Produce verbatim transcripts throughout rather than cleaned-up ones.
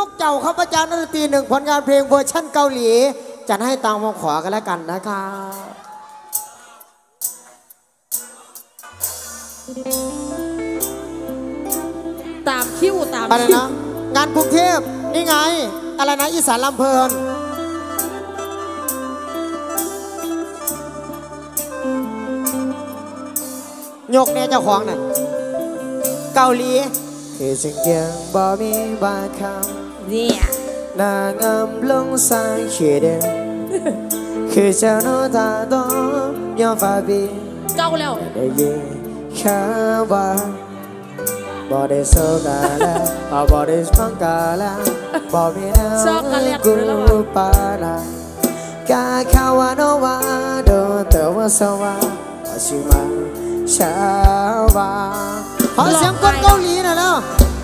กเจ้าข้าพเจ้านักดนตรีหนึ่งผลงานเพลงเวอร์ชั่นเกาหลีจัดให้ตามคำขอกันแล้วกันนะครับตามคิวตามอะไรนะงานกรุงเทพนี่ไงอะไรนะอีสานลำเพลินยกเนี่ยเจ้าของน่ะเกาหลีคือสิ่งยังบ่มีบางคำเนี่ยนางงามลงสายเขียนคือเจ้าโน้ตาโตยอมฝ่าบีเจ้าแล้วได้ยินข่าวว่าบ่ได้โซกาแล้วบ่ได้ฟังกาแล้วบ่มีแล้วกูปาลากาข่าวว่าโนวาโดนเตอว่าสวาชิมาชาวาขอเสียงคนเกาหลีหน่อยแล้ว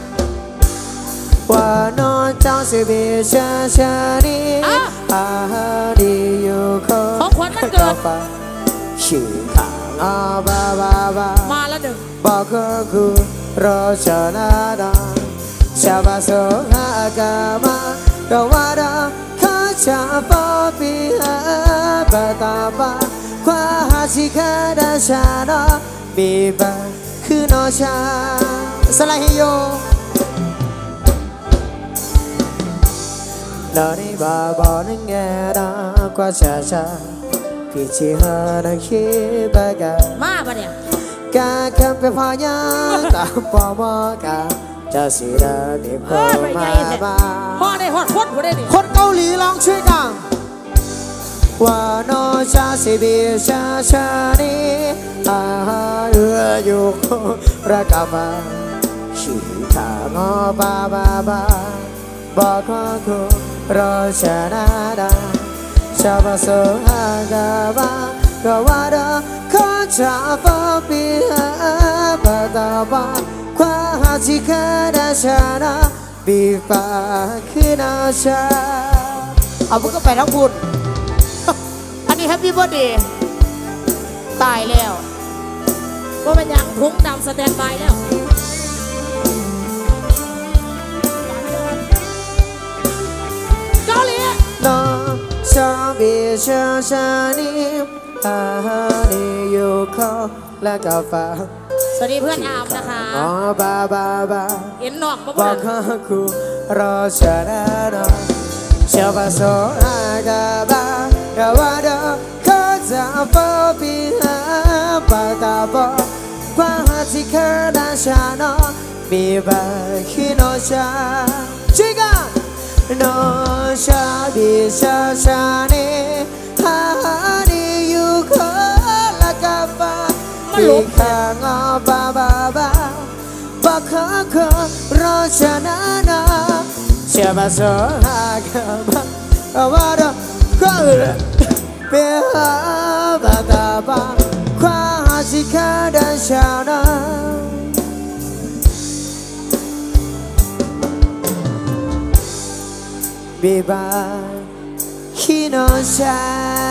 ว่าน้องเจ้าสิบีชาชาดีอาดีอยู่ของขวัญมันเกิดชิคาอาบาบาบามาแล้วหนึ่งบอกกูรอชนะดาชาบาโซฮากามาดาวาดาข้าจะปอบีฮาบาตาบาควาฮาชิคาดาชาโนบีบาคือโนชาสลายโยนาริบาบอนึงแงดากว่าชาชาพิชิฮานักขีบากามาปะเนี่ยกาคำเป็นพายาตาปอมอกาจะสีดาดิบมาบ้าพ่อได้ฮอดคนผู้ได้ดิคนเกาหลีลองช่วยกันว่าโนชาสิบิชาชานีอาเอืออยู่รักบาชิคางอบาบาบาบอกกูรอชนะดาชาบาโซฮากาบากวาดาข้าจะฟอบีฮาบาตาบาควาฮาชิคาดาชานาบีฟาคือนาชาเอาพวกก็ไปทั้งบุญอันนี้แฮปปี้เบิร์ดเดย์ตายแล้วว่าเป็นอย่างทุ่งดำสแตนบายแล้วเกาหลีน้องชาบีชาชานีอาฮานีอยู่เขาและกาแฟสวัสดีเพื่อนอามนะคะอ๋อบาบาบาเห็นนอกมาบอกข้ากูรอชนะน้องชาบาโซฮากาบากาวาดาข้าจะฟอบีฮาบาตาบอควาฮาซิคาดาชาโนมีบาคิโนชาชิกาโนชาบิชาชาเนฮาดีอยู่คนละกาฟาปีขางอบาบาบาบักข้าขอรอชนะนาเชื่อมาโซฮากาบาวาดาก็เปียบาตาบาควาฮาซิคาดาชานาบีบาคิโนชา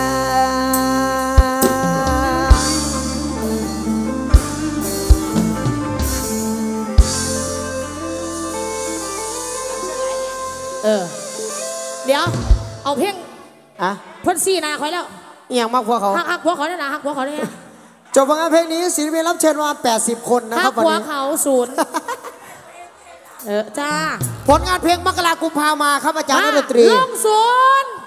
เออเดี๋ยวเอาเพลงอ่ะพ่นซีนาคอยแล้วอย่างมากพวกเขาหักหักพวกเขาเนี่ยนะหักพวกเขาเนี่ยจบผลงานเพลงนี้ศิลปินรับเชิญมาแปดสิบคนนะครับวันนี้หักพวกเขาศูนย์เออจ้าผลงานเพลงมกรากุมภามาครับอาจารย์ดนตรีลงศูนย์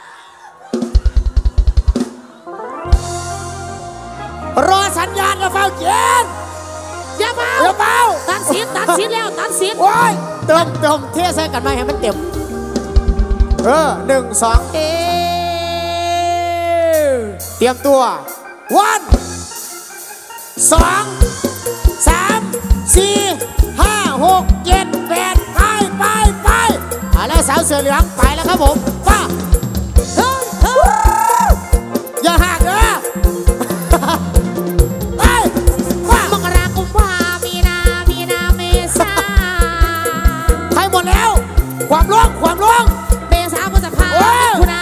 รอสัญญาณอย่าเฝ้าเย็นอย่าเฝ้าอย่าเฝ้าตัดสินตัดสินแล้วตัดสินโอ้ยเติมเติมเทใส่กันมาให้มันเต็มเออหนึ่งสองเอเตรียมตัววันสองสามสี่ห้าหกเจ็ดแปดไปไปไปอ่ะแล้วสาวเสือเหลืองไปแล้วครับผมป้าอย่าหักเด้อไปป้ามกรากุมภามีนามีนาเมษาใครหมดแล้วความร้องความร้องเมษาพฤษภาคุนา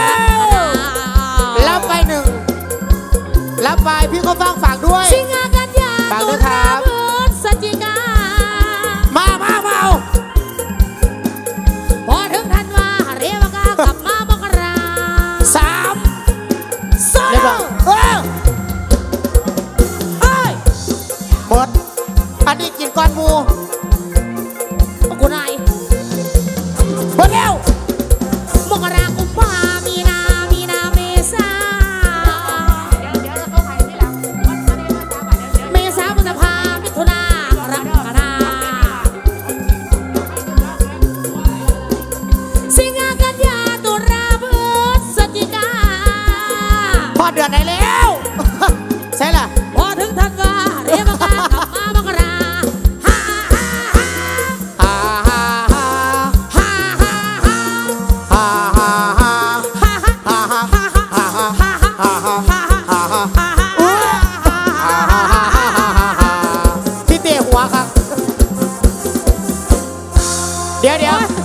รับไปหนึ่งรับไปพี่ก็ฟังฝากด้วยสิงหากันยาฝากด้วยครับสจิกามามามาเอา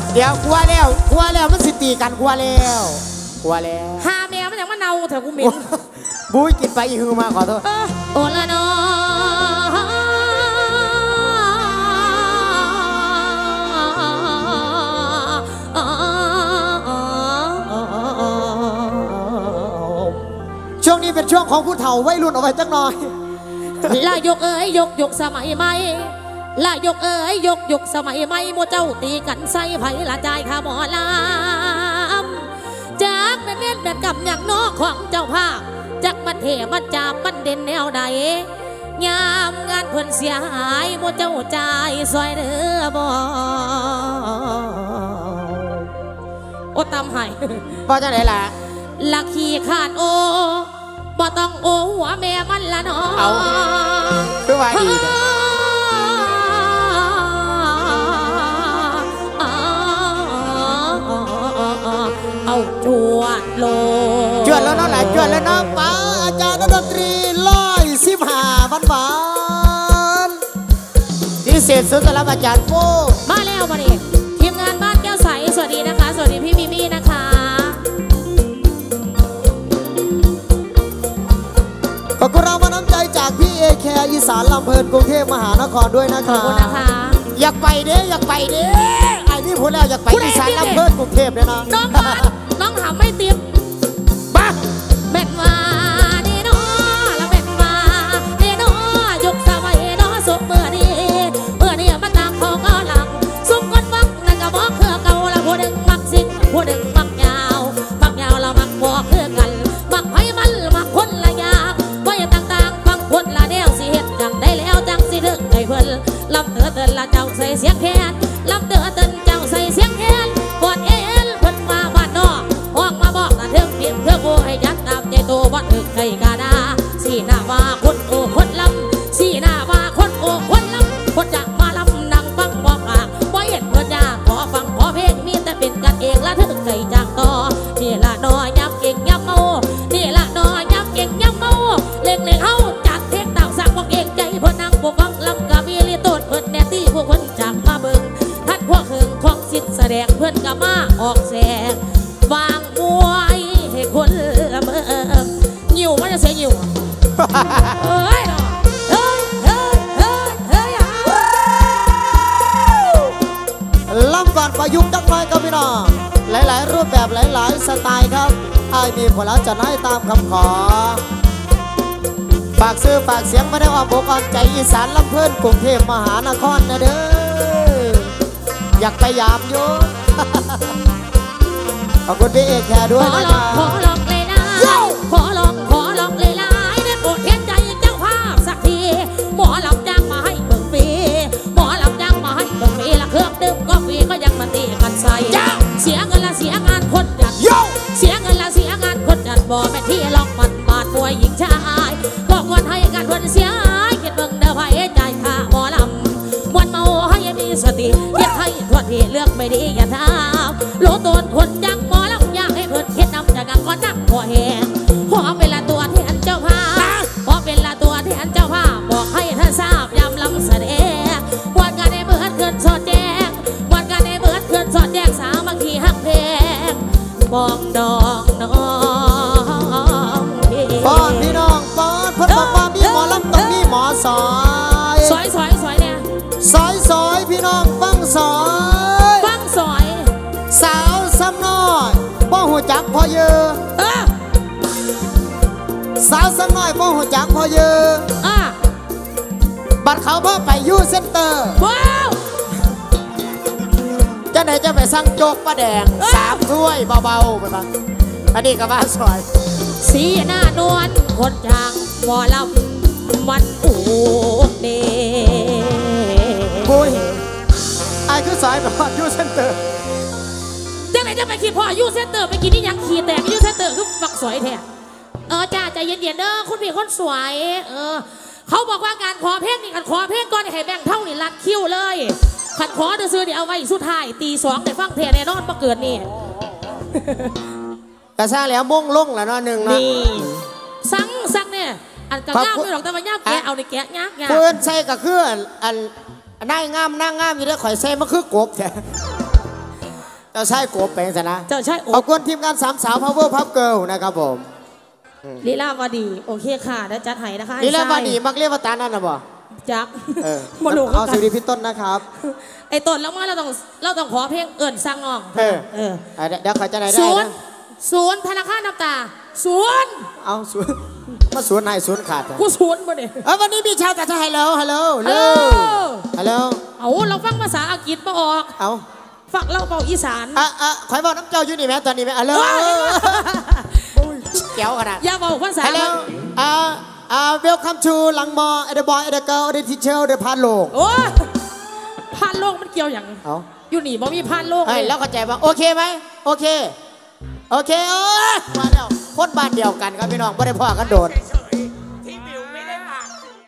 เดี๋ยวกลัวแล้วกลัวแล้วมันสิตีกันกลัวแล้วกลัวแล้วหาแมวมันยังมาเน่าเถอะกูเหม็นบุ้ยกินไปอีฮือมาขอโทษโอละนอช่วงนี้เป็นช่วงของผู้เฒ่าวัยรุ่นเอาไว้จักหน่อยลายกเอ้ยยกยกสมัยใหม่ลายกเอ้ยยกยกสมัยใหม่โมเจ้าตีกันใส่ไผ่ละใจข้าหมอลำจากเน้นเน้นกับอย่างนอกของเจ้าภาพจากมันเทมันจามมันเด่นแนวใดยามงานเพิ่นเสียหายโมเจ้าใจซอยเด้อบ่โอ้ตำให้บ่จะไหนล่ะลักขี้ขาดโอบ่ต้องโอหัวแม่มันละน้องเอาคือว่าดีเอาจวดโลจวดแล้วน้องไหนจวดแล้วน้องป้าอาจารย์ดนตรีร้อยสิบห้าพันบาทพิเศษสุดสำหรับอาจารย์โป้มาแล้วมาดิทีมงานบ้านแก้วใสสวัสดีนะคะสวัสดีพี่มิมี่นะคะขอบคุณเรามาน้ำใจจากพี่เอแคร์อีสานลำเพลินกรุงเทพมหานครด้วยนะคะขอบคุณนะคะอยากไปเด้อยากไปเด้ไอ้นี่พูดแล้วอยากไปอีสานลำเพลินกรุงเทพเลยนะน้องบ้านน้องหำไม่เตรียมบ้าเบ็ดว่าเดโน่ละเบ็ดว่าเดโน่ยกสมัยโน่สุกเมื่อนี้เมื่อนี้มาตามเขาก็หลังสุกคนฟังนั่นก็บอกเพื่อเก่าละผู้ดึงมักสิ่งผู้ดึงมักยาวมักยาวเรามักบอกเพื่อกันมักไผ่มันมักคนละยางว่าอย่างต่างๆฟังคนละแนวสิเห็ดจังได้แล้วจังสิถึงไอ้เพิ่นลำเตือเตือนละเจ้าใส่เสียงแคนลำเตือเตือนเจ้าใส่เสียงแคนกอดเอลเพิ่นมาบ้านนอกออกมาบอกละเทิงเปลี่ยนเพื่อโบให้ยัดตามใจโตวัดถึงไก่กาดาสีหน้าว่าคนโอ้คนลำสีหน้าว่าคนโอ้คนลำคนจะมาลำนั่งฟังบอกอ่างบ่เห็นเพิ่นยากขอฟังขอเพลงมีแต่เป็นกันเองละถึงไก่จากต่อนี่ละน้อยยับเก่งยับเมานี่ละน้อยยับเก่งยับเมาเล็กเล็กเฮาจัดเทคต่างสักบอกเองใจเพิ่นนั่งบวฟังลำกะมีลิโตดเพิ่นแน่ตี้พวกเพิ่นจากมาเบิ่งทัดพวกเฮิงของสิทธิ์แสดงเพิ่นก็มาออกแสงวางมวยให้คนละเมืองหิวมันจะเสียหิวเฮ้ยเฮ้ยเฮ้ยเฮ้ยเฮ้ยลำก่อนประยุกต์จักหน่อยครับพี่น้องหลายๆรูปแบบหลายๆสไตล์ครับไอ้มีผลแล้วจะให้ตามคำขอฝากซื้อฝากเสียงมาได้ว่าบอกอ่อนใจอีสานลำเพลินกรุงเทพมหานครนะเด้ออยากไปยามอยู่ขอบคุณพี่เอกแคร์ด้วยนะครับขอลองเลยนะขอลองขอลองเลยนะได้โปรดเห็นใจเจ้าภาพสักทีหมอลำจ้างมาให้เบิ่งฟรีหมอลำจ้างมาให้เบิ่งฟรีละเครื่องดื่มก็ฟรีก็ยังมาตีกันใส่เสียเงินละเสียงานคนจัดเสียเงินละเสียงานคนจัดบ่แม่ที่ลองมันบาดมวยหญิงชายก็ควรให้การคนเสียเก็บเบิ่งเด้อไผ่ใจข้าหมอลำวันเมาให้มีสติเก็บให้ทวดที่เลือกไม่ดีอย่าทำโลต้นคนจังหมอลำอยากให้เพิ่นคิดนำจากกันก่อนนักหัวแหงขอเป็นละตัวที่อันเจ้าภาพขอเป็นละตัวที่อันเจ้าภาพบอกให้ท่านทราบยำลำแสดงวันการในเมื่อเกินสอดแจ้งวันการในเมื่อเกินสอดแจ้งสาวบางทีหักเพลงบอกดองน้องป้อนพี่น้องป้อนเพิ่นบอกว่ามีหมอลำต้องมีหมอสอยสอยสอยสอยเนี่ยสอยสอยพี่น้องฟังสอยฟังสอยสาวซ้ำน้อยป้อหัวจักพอเยอะสาวซ้ำน้อยป้อหัวจักพอเยอะบัดเขาพ่อไปยูเซ็นเตอร์ว้าวจะไหนจะไปสั่งโจ๊กป้าแดงสามถ้วยเบาๆไปบ้างอันนี้ก็ว่าสอยสีหน้านวลคนจางหมอลำมันอูเดบุยไอ้คือสายแบบว่ายูเซ็นเตอร์จังไหนจะไปคิดพ่อยูเซ็นเตอร์ไปกินนี่ยังขี่แตกยูเซ็นเตอร์คือฝักสวยแท้เออจ้าใจเย็นๆเด้อคุณพี่คนสวยเออเขาบอกว่าการขอเพลงนี่การขอเพลงก่อนให้แบ่งเท่านี่รัดคิ้วเลยขัดขอจะซื้อนี่เอาไว้สุดท้ายตีสองได้ฟังเทแน่นอนมาเกิดนี่กระซ่าแล้วม่งลงแล้วเนาะหนึ่งนะนี่สังสังเนี่ยอันกระง่ามไม่หรอกแต่ว่าย่ามแกะเอาในแกะยากยากเพื่อนใส่กับเครื่องอันนั่งงามนั่งงามอยู่ด้วยข่อยใส่มาคือกบแท้จ้าชายโกบเป็นซะนะเจ้าชายโอ๊ขอบคุณทีมงานสามสาว power pop girl นะครับผมลีลาวดีโอเคค่ะได้จัดให้นะคะนี่แล้ววันนี้มักเรียกว่าตานั่นนะบ่จักเออมาดูเอากัสนวัสดีพี่ต้นนะครับไอ้ต้นแล้วมาเราต้องเราต้องขอเพลงเอิ่นสร้างน้องเออเอออ่ะเดี๋ยวเดี๋ยวขอจะไหนได้ศูนนะย์ศูนย์ธนาคารน้ำตาศูนย์เอาศูนย์มาศูนย์ไหนศูนย์ขาดเหรอกูศูนย์บ่เนี่ยเออวันนี้มีชาวแต่ไทยฮัลโหลฮัลโหลฮัลโหลฮัลโหลเอาเราฟังภาษาอังกฤษมาออกเอาฟังเราเบาอีสานอ่ะอ่ะขอยบอกน้ำเจ้าอยู่นี่ไหมตอนนี้ไหมฮัลโหลเอ้ยแก้วขนาดอย่าเบาภาษาฮัลโหลอ่าอ่า welcome to หลังมอ the boy the girl the teacher the พานโลกโอ้ยพานโลกมันเกี่ยวอย่างเอาอยู่นี่บ่มีพานโลกเฮ้ยแล้วเข้าใจป่ะโอเคไหมโอเคโอเคเออมาแล้วคนบ้านเดียวกันครับพี่น้องไม่ได้พ่อกันโดนเ